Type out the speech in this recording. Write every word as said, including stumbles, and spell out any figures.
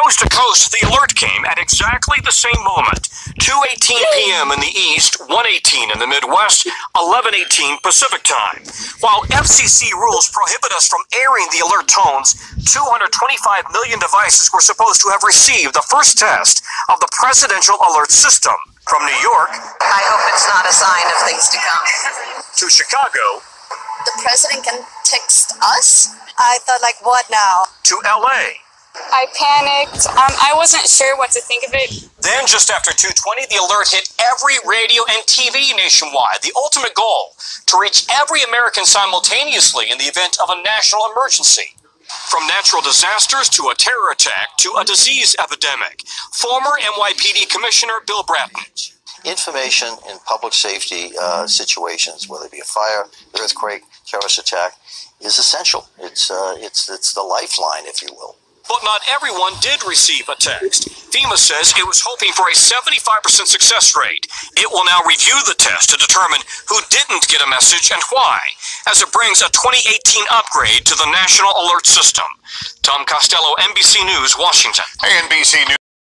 coast to coast, the alert came at exactly the same moment. two eighteen p m in the east, one eighteen in the Midwest, eleven eighteen Pacific time. While F C C rules prohibit us from airing the alert tones, two hundred twenty-five million devices were supposed to have received the first test of the presidential alert system. From New York, I hope it's not a sign of things to come. To Chicago, the president can text us? I thought, like, what now? to L A. I panicked. Um, I wasn't sure what to think of it. Then, just after two twenty, the alert hit every radio and T V nationwide. The ultimate goal, to reach every American simultaneously in the event of a national emergency. From natural disasters to a terror attack to a disease epidemic. Former N Y P D Commissioner Bill Bratton. Information in public safety uh, situations, whether it be a fire, earthquake, terrorist attack, is essential. It's, uh, it's, it's the lifeline, if you will. But not everyone did receive a text. FEMA says it was hoping for a seventy-five percent success rate. It will now review the test to determine who didn't get a message and why, as it brings a twenty eighteen upgrade to the National Alert System. Tom Costello, N B C News, Washington. Hey, N B C News.